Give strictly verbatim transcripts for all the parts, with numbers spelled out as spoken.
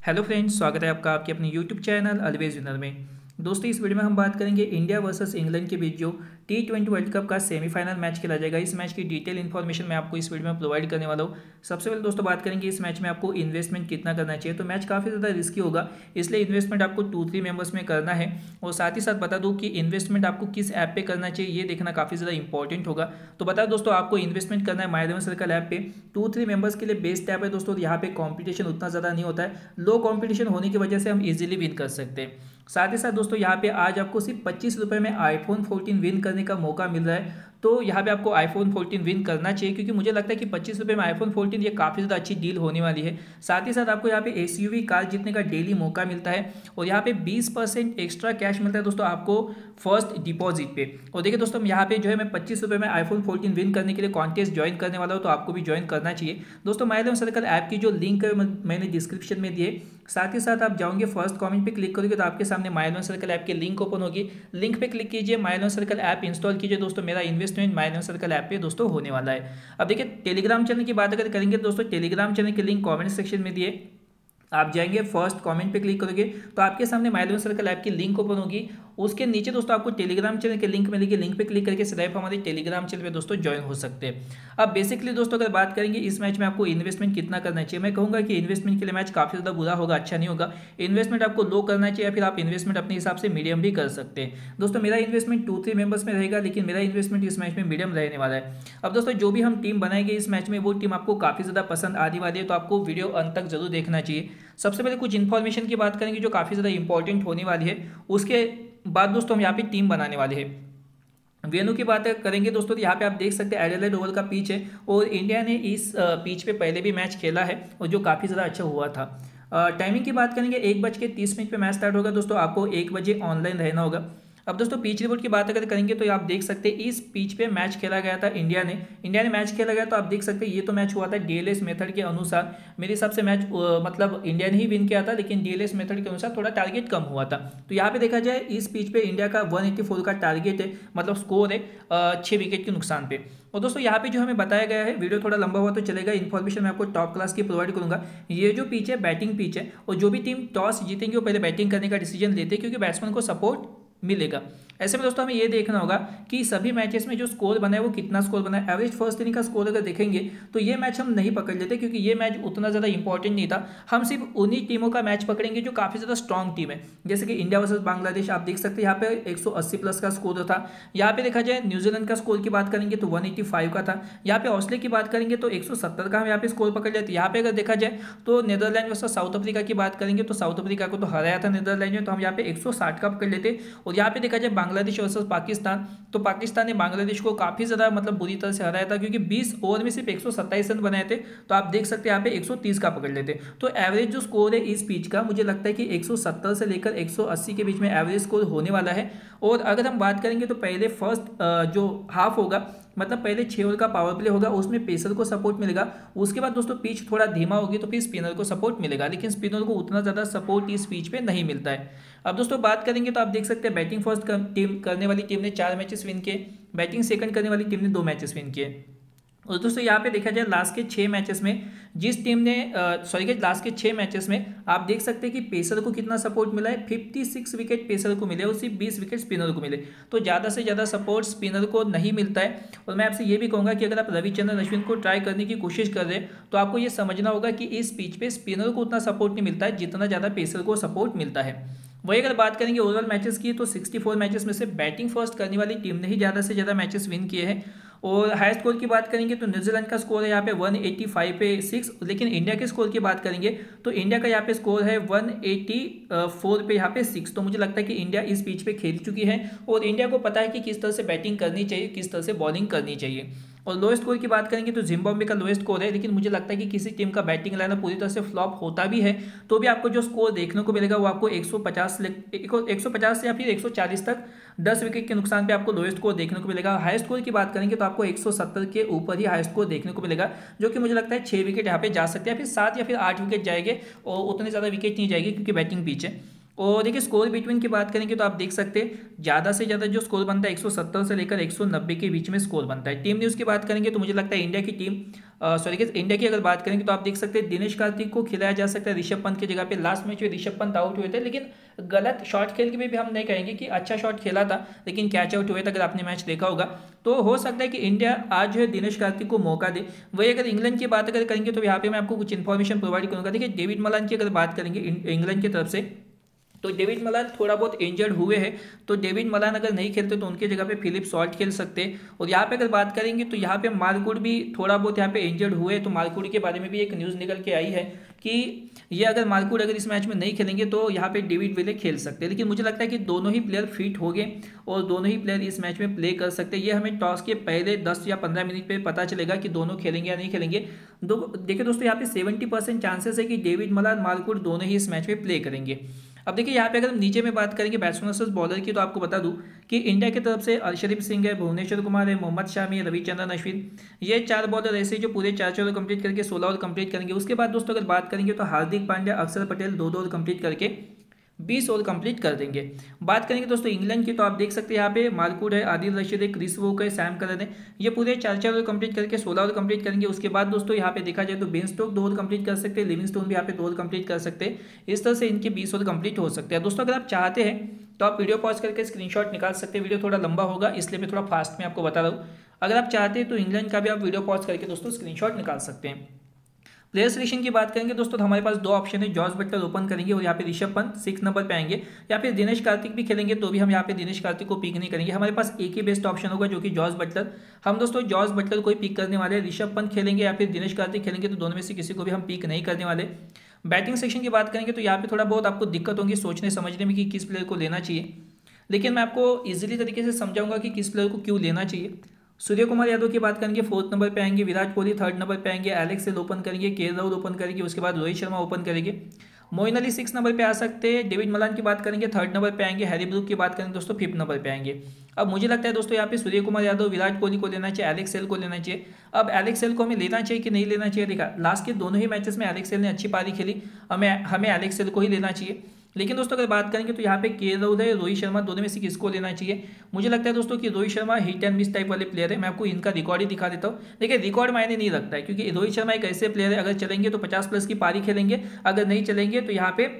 Hello friends, स्वागत है आपका आपके अपने यूट्यूब चैनल ऑलवेज विनर में। दोस्तों, इस वीडियो में हम बात करेंगे इंडिया वर्सेस इंग्लैंड के बीच जो टी ट्वेंटी वर्ल्ड कप का सेमीफाइनल मैच खेला जाएगा। इस मैच की डिटेल इन्फॉर्मेशन मैं आपको इस वीडियो में प्रोवाइड करने वाला हूँ। सबसे पहले दोस्तों बात करेंगे इस मैच में आपको इन्वेस्टमेंट कितना करना चाहिए। तो मैच काफ़ी ज़्यादा रिस्की होगा, इसलिए इन्वेस्टमेंट आपको टू थ्री मेंबर्स में करना है। और साथ ही साथ बता दूँ कि इन्वेस्टमेंट आपको किस ऐप पे करना चाहिए, ये देखना काफ़ी ज़्यादा इंपॉर्टेंट होगा। तो बता दोस्तों, आपको इन्वेस्टमेंट करना है माय इलेवन सर्कल ऐप पे। टू थ्री मेंबर्स के लिए बेस्ट ऐप है दोस्तों। यहाँ पे कॉम्पिटिशन उतना ज़्यादा नहीं होता है, लो कॉम्पिटिशन होने की वजह से हम इजीली विन कर सकते हैं। साथ ही साथ दोस्तों यहाँ पे आज आपको सिर्फ पच्चीस रुपये में आईफोन फोर्टीन विन करने का मौका मिल रहा है। तो यहाँ पे आपको आईफोन फोर्टीन विन करना चाहिए, क्योंकि मुझे लगता है कि पच्चीस रुपये में आईफोन फोर्टीन ये काफ़ी ज़्यादा अच्छी डील होने वाली है। साथ ही साथ आपको यहाँ पे एसयूवी कार जीतने का डेली मौका मिलता है और यहाँ पे बीस परसेंट एक्स्ट्रा कैश मिलता है दोस्तों आपको फर्स्ट डिपॉजिट पे। और देखिए दोस्तों, यहाँ पे जो है मैं पच्चीस रुपये में आईफोन फोर्टीन विन करने के लिए कॉन्टेस्ट ज्वाइन करने वाला हूँ, तो आपको भी ज्वाइन करना चाहिए दोस्तों। माय इलेवन सर्कल ऐप की जो लिंक है मैंने डिस्क्रिप्शन में दिए। साथ ही साथ आप जाओगे फर्स्ट कमेंट पे क्लिक करोगे तो आपके सामने माय इलेवन सर्कल ऐप की लिंक ओपन होगी। लिंक पे क्लिक कीजिए, My Eleven Circle app install कीजिए दोस्तों। मेरा investment My Eleven Circle app पे दोस्तों होने वाला है। अब देखिए, टेलीग्राम चैनल की बात अगर करेंगे दोस्तों, टेलीग्राम चैनल की लिंक कमेंट सेक्शन में दिए। आप जाएंगे फर्स्ट कमेंट पे क्लिक करोगे तो आपके सामने माय इलेवन सर्कल ऐप की लिंक ओपन होगी। उसके नीचे दोस्तों आपको टेलीग्राम चैनल के लिंक मिलेगी। लिंक पे क्लिक करके सिर्फ हमारे टेलीग्राम चैनल पे दोस्तों ज्वाइन हो सकते हैं। अब बेसिकली दोस्तों अगर बात करेंगे इस मैच में आपको इन्वेस्टमेंट कितना करना चाहिए, मैं कहूँगा कि इन्वेस्टमेंट के लिए मैच काफ़ी ज़्यादा बुरा होगा, अच्छा नहीं होगा। इन्वेस्टमेंट आपको लो करना चाहिए, फिर आप इन्वेस्टमेंट अपने हिसाब से मीडियम भी कर सकते हैं दोस्तों। मेरा इन्वेस्टमेंट टू थ्री मेंबर्स में रहेगा, लेकिन मेरा इन्वेस्टमेंट इस मैच में मीडियम रहने वाला है। अब दोस्तों, जो भी हम टीम बनाएंगे इस मैच में वो टीम आपको काफ़ी ज़्यादा पसंद आने वाली है, तो आपको वीडियो अंत तक जरूर देखना चाहिए। सबसे पहले कुछ इन्फॉर्मेशन की बात करेंगे जो काफ़ी ज़्यादा इंपॉर्टेंट होने वाली है। उसके बाद दोस्तों हम यहाँ पे टीम बनाने वाले हैं। वेन्यू की बात करेंगे दोस्तों, तो यहाँ पे आप देख सकते हैं एडिलेड ओवल का पिच है और इंडिया ने इस पिच पे पहले भी मैच खेला है और जो काफ़ी ज़्यादा अच्छा हुआ था। टाइमिंग की बात करेंगे, एक बज के तीस मिनट पे मैच स्टार्ट होगा दोस्तों। आपको एक बजे ऑनलाइन रहना होगा। अब दोस्तों पिच रिपोर्ट की बात अगर करेंगे तो आप देख सकते हैं इस पिच पे मैच खेला गया था। इंडिया ने इंडिया ने मैच खेला गया, तो आप देख सकते हैं ये तो मैच हुआ था डीएलएस मेथड के अनुसार। मेरे हिसाब से मैच मतलब इंडिया ने ही विन किया था, लेकिन डीएलएस मेथड के अनुसार थोड़ा टारगेट कम हुआ था। तो यहाँ पे देखा जाए इस पिच पे इंडिया का वन एट्टी फोर का टारगेट है, मतलब स्कोर है छः विकेट के नुकसान पे। और दोस्तों यहाँ पे जो हमें बताया गया है, वीडियो थोड़ा लंबा हुआ तो चलेगा, इन्फॉर्मेशन मैं आपको टॉप क्लास की प्रोवाइड करूंगा। ये जो पिच है बैटिंग पिच है और जो भी टीम टॉस जीतेंगे वो पहले बैटिंग करने का डिसीजन लेते हैं, क्योंकि बैट्समैन को सपोर्ट मिलेगा। ऐसे में दोस्तों हमें ये देखना होगा कि सभी मैचेस में जो स्कोर बना है वो कितना स्कोर बना है। एवरेज फर्स्ट इनिंग का स्कोर अगर देखेंगे तो ये मैच हम नहीं पकड़ लेते, क्योंकि ये मैच उतना ज़्यादा इंपॉर्टेंट नहीं था। हम सिर्फ उन्हीं टीमों का मैच पकड़ेंगे जो काफ़ी ज़्यादा स्ट्रॉन्ग टीम है, जैसे कि इंडिया वर्सेस बांग्लादेश। आप देख सकते हैं यहाँ पे एक सौ अस्सी प्लस का स्कोर था। यहाँ पे देखा जाए न्यूजीलैंड का स्कोर की बात करेंगे तो वन एट्टी फाइव का था। यहाँ पे ऑस्ट्रेलिया की बात करेंगे तो एक सौ सत्तर का हम यहाँ पे स्कोर पकड़ लेते। यहाँ पे अगर देखा जाए तो नीदरलैंड वर्सेस साउथ अफ्रीका की बात करेंगे तो साउथ अफ्रीका को तो हराया था नीदरलैंड ने, तो हम यहाँ पे एक सौ साठ का पकड़ लेते। और यहाँ पे देखा जाए बांग्लादेश वर्सेस पाकिस्तान, तो पाकिस्तान ने बांग्लादेश को काफ़ी ज़्यादा मतलब बुरी तरह से हराया था, क्योंकि बीस ओवर में सिर्फ एक सौ सत्ताईस रन बनाए थे। तो आप देख सकते हैं यहाँ पे एक सौ तीस का पकड़ लेते। तो एवरेज जो स्कोर है इस पिच का मुझे लगता है कि एक सौ सत्तर से लेकर एक सौ अस्सी के बीच में एवरेज स्कोर होने वाला है। और अगर हम बात करेंगे तो पहले फर्स्ट जो हाफ होगा, मतलब पहले छः ओवर का पावर प्ले होगा, उसमें पेसर को सपोर्ट मिलेगा। उसके बाद दोस्तों पिच थोड़ा धीमा होगी तो फिर स्पिनर को सपोर्ट मिलेगा, लेकिन स्पिनर को उतना ज़्यादा सपोर्ट इस पिच पे नहीं मिलता है। अब दोस्तों बात करेंगे तो आप देख सकते हैं बैटिंग फर्स्ट टीम करने वाली टीम ने चार मैचेस विन किए, बैटिंग सेकंड करने वाली टीम ने दो मैचेस विन किए। और दोस्तों यहाँ पे देखा जाए लास्ट के छः मैचेस में जिस टीम ने सॉरी के लास्ट के छः मैचेस में आप देख सकते हैं कि पेसर को कितना सपोर्ट मिला है। छप्पन विकेट पेसर को मिले और सिर्फ बीस विकेट स्पिनर को मिले। तो ज़्यादा से ज़्यादा सपोर्ट स्पिनर को नहीं मिलता है। और मैं आपसे ये भी कहूँगा कि अगर आप रविचंद्रन अश्विन को ट्राई करने की कोशिश कर रहे हैं तो आपको ये समझना होगा कि इस पिच पे स्पिनर को उतना सपोर्ट नहीं मिलता है जितना ज़्यादा पेसर को सपोर्ट मिलता है। वही अगर बात करेंगे ओवरऑल मैचेस की तो चौंसठ मैचेस में से बैटिंग फर्स्ट करने वाली टीम ने ही ज़्यादा से ज़्यादा मैचेस विन किए हैं। और हाईएस्ट स्कोर की बात करेंगे तो न्यूजीलैंड का स्कोर है यहाँ पे वन एट्टी फाइव पे सिक्स, लेकिन इंडिया के स्कोर की बात करेंगे तो इंडिया का यहाँ पे स्कोर है वन एट्टी फोर पे यहाँ पे सिक्स। तो मुझे लगता है कि इंडिया इस पिच पे खेल चुकी है और इंडिया को पता है कि किस तरह से बैटिंग करनी चाहिए, किस तरह से बॉलिंग करनी चाहिए। और लोएस्ट स्कोर की बात करेंगे तो जिम्बाब्वे का लोएस्ट स्कोर है, लेकिन मुझे लगता है कि किसी टीम का बैटिंग लाइनअप पूरी तरह से फ्लॉप होता भी है तो भी आपको जो स्कोर देखने को मिलेगा वो आपको एक सौ पचास एक सौ पचास या फिर एक सौ चालीस तक दस विकेट के नुकसान पे आपको लोएस्ट स्कोर देखने को मिलेगा। हाईएस्ट स्कोर की बात करेंगे तो आपको एक सौ सत्तर के ऊपर ही हाईएस्ट स्कोर देखने को मिलेगा, जो कि मुझे लगता है छः विकेट यहाँ पे जा सकते हैं, फिर सात या फिर आठ विकेट जाएंगे और उतने ज़्यादा विकेट नहीं जाएगी क्योंकि बैटिंग पिच है। और देखिए स्कोर बिटवीन की बात करेंगे तो आप देख सकते हैं ज़्यादा से ज़्यादा जो स्कोर बनता है एक सौ सत्तर से लेकर एक सौ नब्बे के बीच में स्कोर बनता है। टीम न्यूज़ की बात करेंगे तो मुझे लगता है इंडिया की टीम सॉरी गाइस इंडिया की अगर बात करेंगे तो आप देख सकते हैं दिनेश कार्तिक को खिलाया जा सकता है ऋषभ पंत की जगह पे। लास्ट मैच में ऋषभ पंत आउट हुए थे, लेकिन गलत शॉट खेल के भी हम नहीं कहेंगे कि अच्छा शॉट खेला था, लेकिन कैच आउट हुए थे। अगर आपने मैच देखा होगा तो हो सकता है कि इंडिया आज जो है दिनेश कार्तिक को मौका दे। वही अगर इंग्लैंड की बात अगर करेंगे तो यहाँ पे मैं आपको कुछ इन्फॉर्मेशन प्रोवाइड करूंगा। देखिए डेविड मलान की अगर बात करेंगे इंग्लैंड की तरफ से, तो डेविड मलान थोड़ा बहुत इंजर्ड हुए हैं, तो डेविड मलान अगर नहीं खेलते तो उनकी जगह पे फिलिप सॉल्ट खेल सकते हैं। और यहाँ पे अगर बात करेंगे तो यहाँ पे मार्कवुड भी थोड़ा बहुत यहाँ पे इंजर्ड हुए, तो मार्कवुड के बारे में भी एक न्यूज़ निकल के आई है कि ये अगर मार्कवुड अगर इस मैच में नहीं खेलेंगे तो यहाँ पे डेविड विले खेल सकते हैं। लेकिन मुझे लगता है कि दोनों ही प्लेयर फिट हो गए और दोनों ही प्लेयर इस मैच में प्ले कर सकते हैं। ये हमें टॉस के पहले दस या पंद्रह मिनट पे पता चलेगा कि दोनों खेलेंगे या नहीं खेलेंगे। दो देखिए दोस्तों, यहाँ पे सेवेंटी परसेंट चांसेस है कि डेविड मलान मार्कवुड दोनों ही इस मैच में प्ले करेंगे। अब देखिए यहाँ पे अगर हम नीचे में बात करेंगे बैट्समैन वर्सेस बॉलर की, तो आपको बता दूं कि इंडिया की तरफ से अर्शदीप सिंह है, भुवनेश्वर कुमार है, मोहम्मद शामी है, रविचंद्रन अश्विन, ये चार बॉलर ऐसे जो पूरे चार चार ओवर कंप्लीट करके सोलह ओवर कंप्लीट करेंगे। उसके बाद दोस्तों अगर बात करेंगे तो हार्दिक पांड्या, अक्षर पटेल दो दो ओवर कंप्लीट करके बीस ओवर कंप्लीट कर देंगे। बात करेंगे दोस्तों इंग्लैंड की, तो आप देख सकते हैं यहाँ पे मार्कवुड है, आदिल रशीद है, क्रिस वोक है, सैम करन है, ये पूरे चार चार ओवर कंप्लीट करके सोलह ओवर कंप्लीट करेंगे। उसके बाद दोस्तों यहाँ पे देखा जाए तो बेन स्टोक दो ओवर कंप्लीट कर सकते हैं, लिविंगस्टोन भी यहाँ पे दो ओवर कंप्लीट कर सकते हैं। इस तरह से इनके बीस ओवर कंप्लीट हो सकते हैं। दोस्तों अगर आप चाहते हैं तो आप वीडियो पॉज करके स्क्रीनशॉट निकाल सकते हैं। वीडियो थोड़ा लंबा होगा इसलिए मैं थोड़ा फास्ट में आपको बता रहा हूँ। अगर आप चाहते हैं तो इंग्लैंड का भी आप वीडियो पॉज करके दोस्तों स्क्रीनशॉट निकाल सकते हैं। प्लेयर सिलेक्शन की बात करेंगे दोस्तों तो हमारे पास दो ऑप्शन है, जॉस बटलर ओपन करेंगे और यहाँ पे ऋषभ पंत सिक्स नंबर पे आएंगे, या फिर दिनेश कार्तिक भी खेलेंगे तो भी हम यहाँ पे दिनेश कार्तिक को पिक नहीं करेंगे। हमारे पास एक ही बेस्ट ऑप्शन होगा जो कि जॉस बटलर। हम दोस्तों जॉस बटलर को ही पिक करने वाले हैं। ऋषभ पंत खेलेंगे या फिर दिनेश कार्तिक खेलेंगे तो दोनों में से किसी को भी हम पिक नहीं करने वाले। बैटिंग सेक्शन की बात करेंगे तो यहाँ पे थोड़ा बहुत आपको दिक्कत होगी सोचने समझने में कि किस प्लेयर को लेना चाहिए, लेकिन मैं आपको ईजिली तरीके से समझाऊंगा कि किस प्लेयर को क्यों लेना चाहिए। सूर्य कुमार यादव की बात करेंगे फोर्थ नंबर पे आएंगे, विराट कोहली थर्ड नंबर पे आएंगे, एलेक्स हेल ओपन करेंगे, के राहुल ओपन करेंगे, उसके बाद रोहित शर्मा ओपन करेंगे, मोइन अली सिक्स नंबर पे आ सकते हैं, डेविड मलान की बात करेंगे थर्ड नंबर पे आएंगे, हैरी ब्रूक की बात करेंगे दोस्तों फिफ्थ नंबर पे आएंगे। अब मुझे लगता है दोस्तों यहाँ पे सूर्य कुमार यादव, विराट कोहली को लेना चाहिए, एलेक्स हेल को लेना चाहिए। अब एलेक्स हेल को हमें लेना चाहिए कि नहीं लेना चाहिए, देखा लास्ट के दोनों ही मैचेस में एलेक्स हेल ने अच्छी पारी खेली, हमें हमें एलेक्स हेल को ही लेना चाहिए। लेकिन दोस्तों अगर बात करेंगे तो यहाँ पे के राहुल है, रोहित शर्मा, दोनों में से किसको लेना चाहिए। मुझे लगता है दोस्तों कि Rohit Sharma hit and miss type वाले प्लेयर है। मैं आपको इनका रिकॉर्ड ही दिखा देता हूँ। देखिए रिकॉर्ड मायने नहीं रखता है, क्योंकि रोहित शर्मा एक ऐसे प्लेयर है, अगर चलेंगे तो पचास प्लस की पारी खेलेंगे, अगर नहीं चलेंगे तो यहाँ पे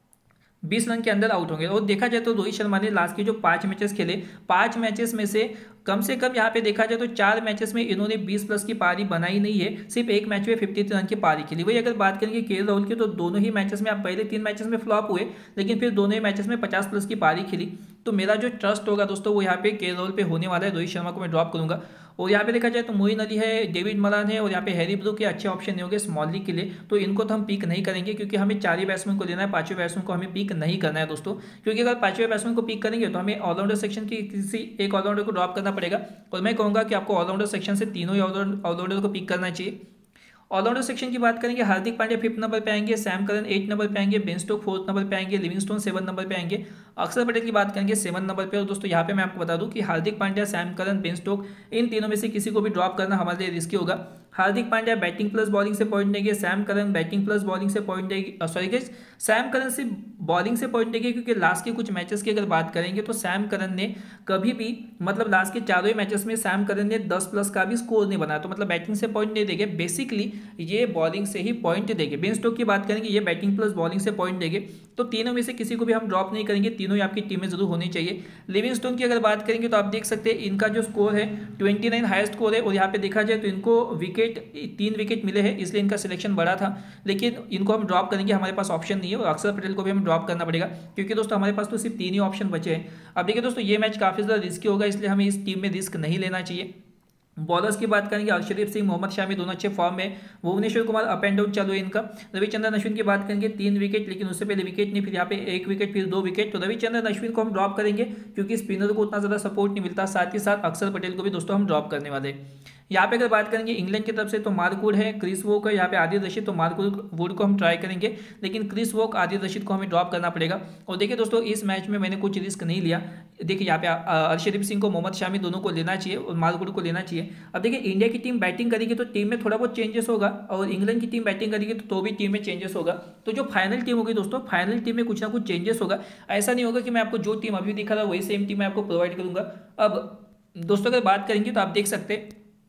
बीस रन के अंदर आउट होंगे। और देखा जाए तो रोहित शर्मा ने लास्ट के जो पांच मैचेस खेले, पांच मैचेस में से कम से कम यहाँ पे देखा जाए तो चार मैचेस में इन्होंने बीस प्लस की पारी बनाई नहीं है, सिर्फ एक मैच में तिरेपन रन की पारी खेली। वही अगर बात करेंगे के राहुल की, तो दोनों ही मैचेस में आप पहले तीन मैचेस में फ्लॉप हुए, लेकिन फिर दोनों ही मैचेस में पचास प्लस की पारी खेली। तो मेरा जो ट्रस्ट होगा दोस्तों वो यहाँ पे के राहुल पे होने वाला है, रोहित शर्मा को मैं ड्रॉप करूंगा। और यहाँ पे देखा जाए तो मोइन अली है, डेविड मलान है और यहाँ पे हैरी ब्रूक के अच्छे ऑप्शन नहीं होंगे स्मॉल लीग के लिए, तो इनको तो हम पिक नहीं करेंगे, क्योंकि हमें चार ही बैट्समैन को लेना है, पांचवें बैट्समैन को हमें पिक नहीं करना है दोस्तों। क्योंकि अगर पांचवें बैट्समैन को पिक करेंगे तो हमें ऑलराउंडर सेक्शन की किसी एक ऑलराउंडर को ड्रॉप करना पड़ेगा, और मैं कहूँगा कि आपको ऑलराउंडर सेक्शन से तीनों ही ऑलराउंडर को पिक करना चाहिए। ऑलराउंडर सेक्शन की बात करेंगे, हार्दिक पांड्या फिफ्थ नंबर पे आएंगे, सैम करन एट नंबर पे आएंगे, बेन स्टोक फोर्थ नंबर पे आएंगे, लिविंगस्टोन सेवन नंबर पे आएंगे, अक्षर पटेल की बात करेंगे सेवन नंबर पे। और दोस्तों यहाँ पे मैं आपको बता दूं कि Hardik Pandya, Sam Curran, Ben Stoke इन तीनों में से किसी को भी ड्रॉप करना हमारे लिए रिस्की होगा। Hardik Pandya batting plus bowling से पॉइंट देंगे, Sam Curran batting plus bowling से पॉइंट देंगे, सॉरी गाइस सैम करन से बॉलिंग से पॉइंट देंगे, क्योंकि लास्ट के कुछ मैचेस की अगर बात करेंगे तो सैम करन ने कभी भी मतलब लास्ट के चारों ही मैचेस में सैम करन ने दस प्लस का भी स्कोर नहीं बनाया, तो मतलब बैटिंग से पॉइंट नहीं देंगे, बेसिकली ये बॉलिंग से ही पॉइंट देंगे। बेन स्टोक की बात करेंगे, ये बैटिंग प्लस बॉलिंग से पॉइंट देंगे। तो तीनों में से किसी को भी हम ड्रॉप नहीं करेंगे, तीनों ही आपकी टीम में जरूर होनी चाहिए। लिविंगस्टोन की अगर बात करेंगे तो आप देख सकते हैं इनका जो स्कोर है उनतीस हाईएस्ट स्कोर है, और यहाँ पे देखा जाए तो इनको विकेट तीन विकेट मिले हैं, इसलिए इनका सिलेक्शन बड़ा था, लेकिन इनको हम ड्रॉप करेंगे, हमारे पास ऑप्शन नहीं है। और अक्षर पटेल को भी हमें ड्रॉप करना पड़ेगा, क्योंकि दोस्तों हमारे पास तो सिर्फ तीन ही ऑप्शन बचे हैं। अब देखिए दोस्तों ये मैच काफी ज्यादा रिस्की होगा, इसलिए हमें इस टीम में रिस्क नहीं लेना चाहिए। बॉलर्स की बात करेंगे, अर्शदीप सिंह, मोहम्मद शामी दोनों अच्छे फॉर्म में, Bhuvneshwar Kumar up and down चालू है इनका। रविचंद्रन अश्विन की बात करेंगे तीन विकेट, लेकिन उससे पहले विकेट नहीं, फिर यहाँ पे एक विकेट, फिर दो विकेट, तो रविचंद्रन अश्विन को हम ड्रॉप करेंगे क्योंकि स्पिनर को उतना ज्यादा सपोर्ट नहीं मिलता। साथ ही साथ अक्षर पटेल को भी दोस्तों हम ड्रॉप करने वाले हैं। यहाँ पे अगर बात करेंगे इंग्लैंड की तरफ से तो मार्कवुड है, क्रिस वोक है, यहाँ पे आदिल रशीद, तो मार्कवुड वुड को हम ट्राई करेंगे, लेकिन क्रिस वोक, आदिल रशीद को हमें ड्रॉप करना पड़ेगा। और देखिए दोस्तों इस मैच में मैंने कुछ रिस्क नहीं लिया। देखिए यहाँ पे अर्शदीप सिंह को, मोहम्मद शामी दोनों को लेना चाहिए और मार्कवुड को लेना चाहिए। अब देखिए इंडिया की टीम बैटिंग करेगी तो टीम में थोड़ा बहुत चेंजेस होगा, और इंग्लैंड की टीम बैटिंग करेगी तो, तो भी टीम में चेंजेस होगा। तो जो फाइनल टीम होगी दोस्तों, फाइनल टीम में कुछ ना कुछ चेंजेस होगा। ऐसा नहीं होगा कि मैं आपको जो टीम अभी दिखा रहा वही सेम टीम मैं आपको प्रोवाइड करूंगा। अब दोस्तों अगर बात करेंगे तो आप देख सकते हैं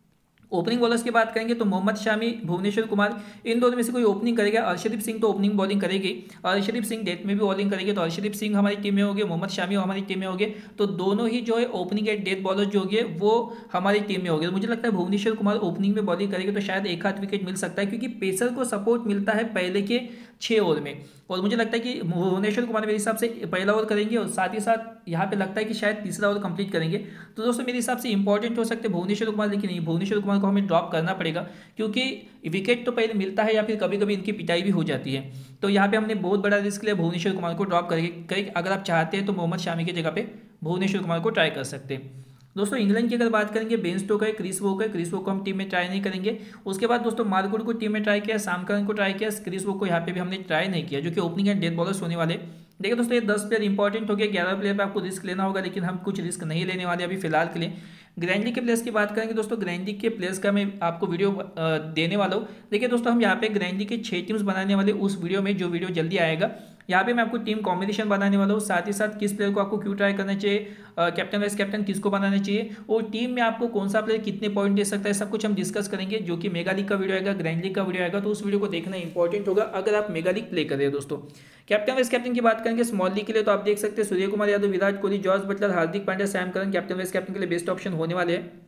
ओपनिंग बॉलर्स की बात करेंगे तो मोहम्मद शामी, भुवनेश्वर कुमार, इन दोनों में से कोई ओपनिंग करेगा। अर्शदीप सिंह तो ओपनिंग बॉलिंग करेगी, अर्शदीप सिंह डेथ में भी बॉलिंग करेंगे, तो अर्शदीप सिंह हमारी टीम में होंगे, मोहम्मद शामी हमारी टीम में होंगे। तो दोनों ही जो है ओपनिंग एट डेथ बॉलर जो होंगे वो हमारी टीम में होंगे। तो मुझे लगता है भुवनेश्वर कुमार ओपनिंग में बॉलिंग करेंगे तो शायद एक आध विकेट मिल सकता है, क्योंकि पेसर को सपोर्ट मिलता है पहले के छः ओवर में। और मुझे लगता है कि भुवनेश्वर कुमार मेरे हिसाब से पहला ओवर करेंगे और साथ ही साथ यहाँ पे लगता है कि शायद तीसरा ओवर कंप्लीट करेंगे। तो दोस्तों मेरे हिसाब से इंपॉर्टेंट हो सकते हैं भुवनेश्वर कुमार, लेकिन नहीं, भुवनेश्वर कुमार को हमें ड्रॉप करना पड़ेगा, क्योंकि विकेट तो पहले मिलता है या फिर कभी कभी इनकी पिटाई भी हो जाती है। तो यहाँ पे हमने बहुत बड़ा रिस्क लिया, भुवनेश्वर कुमार को ड्रॉप करेंगे। अगर आप चाहते हैं तो मोहम्मद शामी की जगह पे भुवनेश्वर कुमार को ट्राई कर सकते हैं। दोस्तों इंग्लैंड की अगर बात करेंगे, बेन स्टोक है, क्रिस वोक है, क्रिस वोक को हम टीम में ट्राई नहीं करेंगे। उसके बाद दोस्तों मार्गुड को टीम में ट्राई किया, साम करन को ट्राई किया, क्रिस वोक को यहाँ पे भी हमने ट्राई नहीं किया, जो कि ओपनिंग एंड डेथ बॉलर्स होने वाले। देखिए दोस्तों ये दस प्लेयर इंपॉर्टेंट हो गया, ग्यारह प्लेयर पे आपको रिस्क लेना होगा, लेकिन हम कुछ रिस्क नहीं लेने वाले अभी फिलहाल के लिए। ग्रैंड लीग के प्लेयर्स की बात करेंगे दोस्तों, ग्रैंड लीग के प्लेयर्स का मैं आपको वीडियो देने वाला हूँ। देखिए दोस्तों हम यहाँ पे ग्रैंड लीग के छह टीम्स बनाने वाले, उस वीडियो में जो वीडियो जल्दी आएगा यहाँ पे मैं आपको टीम कॉम्बिनेशन बनाने वाला हूँ, साथ ही साथ किस प्लेयर को आपको क्यों ट्राई करना चाहिए, कैप्टन वाइस कैप्टन किसको बनाना चाहिए, और टीम में आपको कौन सा प्लेयर कितने पॉइंट दे सकता है, सब कुछ हम डिस्कस करेंगे। जो कि मेगा लीग का वीडियो आएगा, ग्रैंड लीग का वीडियो आएगा, तो उस वीडियो को देखना इंपॉर्टेंट होगा अगर आप मेगा लीग प्ले कर रहे हो दोस्तों। कैप्टन वाइस कैप्टन की बात करेंगे स्मॉल लीग के लिए, तो आप देख सकते हैं Surya Kumar Yadav, Virat Kohli, George Butler, Hardik Pandya, Sam Curran captain vice captain के लिए बेस्ट ऑप्शन होने वाले हैं।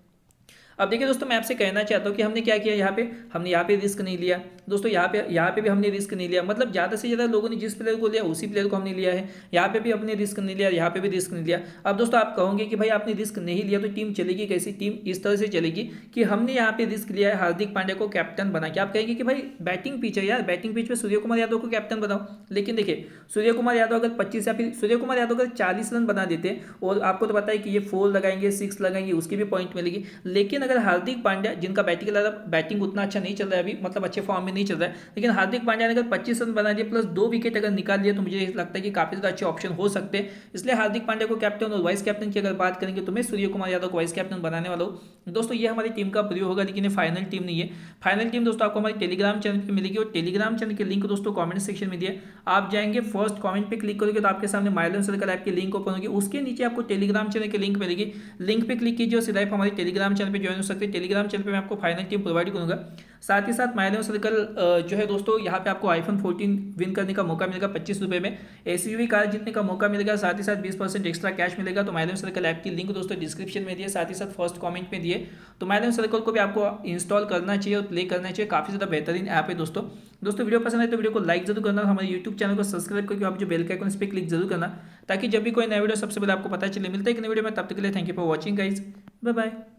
अब देखिए दोस्तों मैं आपसे कहना चाहता हूँ कि हमने क्या किया, यहाँ पे हमने यहाँ पे रिस्क नहीं लिया दोस्तों, यहाँ पे यहाँ पे भी हमने रिस्क नहीं लिया, मतलब ज़्यादा से ज़्यादा लोगों ने जिस प्लेयर को लिया उसी प्लेयर को हमने लिया है। यहाँ पे भी हमने रिस्क नहीं लिया, यहाँ पे भी रिस्क नहीं लिया। अब दोस्तों आप कहोगे कि भाई आपने रिस्क नहीं लिया तो टीम चलेगी कैसी, टीम इस तरह से चलेगी कि हमने यहाँ पे रिस्क लिया है हार्दिक पांड्या को कैप्टन बना के। आप कहेंगे कि भाई बैटिंग पिच है यार, बैटिंग पिच पे सूर्य कुमार यादव को कैप्टन बनाओ, लेकिन देखिए सूर्य कुमार यादव अगर पच्चीस या फिर सूर्य कुमार यादव अगर चालीस रन बना देते, और आपको तो पता है कि ये फोर लगाएंगे, सिक्स लगाएंगे, उसकी भी पॉइंट मिलेगी। लेकिन अगर हार्दिक पांड्या जिनका बैटिंग बैटिंग उतना अच्छा नहीं चल रहा है अभी, मतलब अच्छे फॉर्म में नहीं चल रहा है, लेकिन हार्दिक पांड्या ने अगर पच्चीस रन बना दिए प्लस दो विकेट अगर निकाल दिए तो मुझे लगता है कि काफी ज्यादा अच्छे ऑप्शन हो सकते हैं। इसलिए हार्दिक पांड्या को कैप्टन और वाइस कैप्टन की अगर बात करेंगे तो मैं सूर्य कुमार यादव को वाइस कैप्टन बनाने वाला हूँ। दोस्तों ये हमारी टीम का प्रीव्यू होगा, लेकिन ये फाइनल टीम नहीं है। फाइनल टीम दोस्तों आपको हमारे टेलीग्राम चैनल पर मिलेगी, और टेलीग्राम चैनल की लिंक दोस्तों कॉमेंट सेक्शन में दिए, आप जाएंगे फर्स्ट कॉमेंट पे क्लिक करोगे तो आपके सामने माइलन सर्कल ऐप की लिंक ओपन होगी, उसके नीचे आपको टेलीग्राम चैनल की लिंक मिलेगी, लिंक पे क्लिक कीजिए और सीधा आप हमारे टेलीग्राम चैनल पे ज्वाइन हो सकते हैं। टेलीग्राम चैनल पे मैं आपको फाइनल टीम प्रोवाइड करूंगा। साथ ही साथ माइलन सर्कल जो है दोस्तों यहाँ पे आपको आईफोन फोर्टीन विन करने का मौका मिलेगा पच्चीस रुपये में, एसयूवी कार जीतने का मौका मिलेगा, साथ ही साथ बीस परसेंट एक्स्ट्रा कैश मिलेगा। तो माइलन सर्कल ऐप की लिंक दोस्तों डिस्क्रिप्शन में दिए, साथ ही साथ फर्स्ट कमेंट में दिए। तो माइलन सर्कल को भी आपको इंस्टॉल करना चाहिए और प्ले करना चाहिए, काफी ज्यादा बेहतरीन ऐप है दोस्तों। दोस्तों वीडियो पसंद है तो वीडियो को लाइक जरूर करना, हमारे यूट्यूब चैनल को सब्सक्राइब करके आप जो बेल का आइकन इस पर क्लिक जरूर करना, ताकि जब भी कोई नया वीडियो सबसे पहले आपको पता चले। मिलता है एक नई वीडियो में, तब तक के लिए thank you for watching guys, bye bye.